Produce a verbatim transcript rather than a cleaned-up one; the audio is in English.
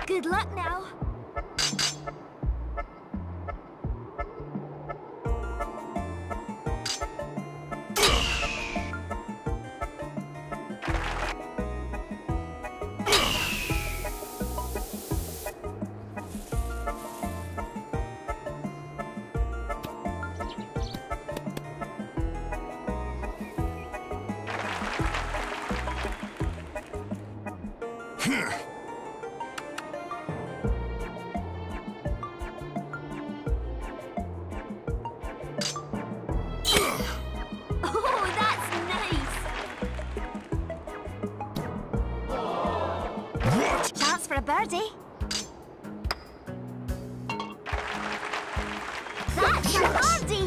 Good luck now. Oh, that's nice. What? Chance for a birdie. That's a birdie.